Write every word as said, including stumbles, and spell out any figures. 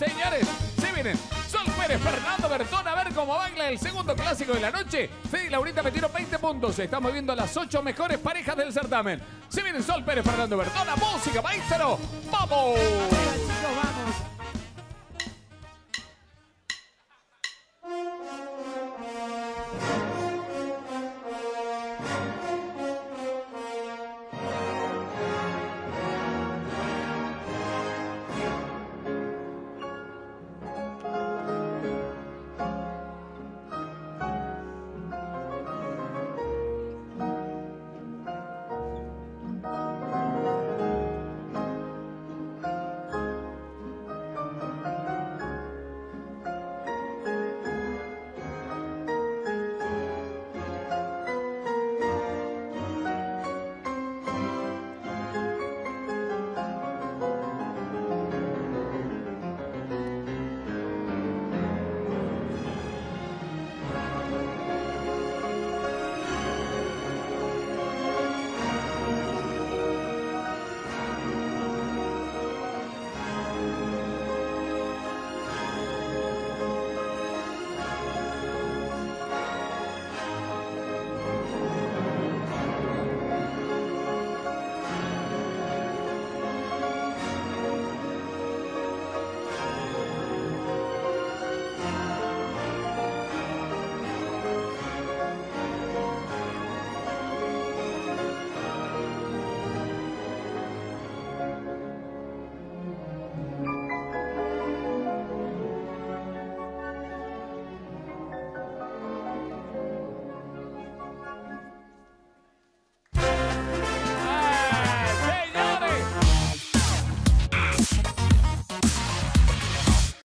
señores. Se vienen Sol Pérez, Fernando Bertón, a ver cómo baila el segundo clásico de la noche. Fede y Laurita metieron veinte puntos. Estamos viendo las ocho mejores parejas del certamen. Se vienen Sol Pérez, Fernando Bertón, la música, maestro. ¡Vamos! Arriba, chicos, vamos.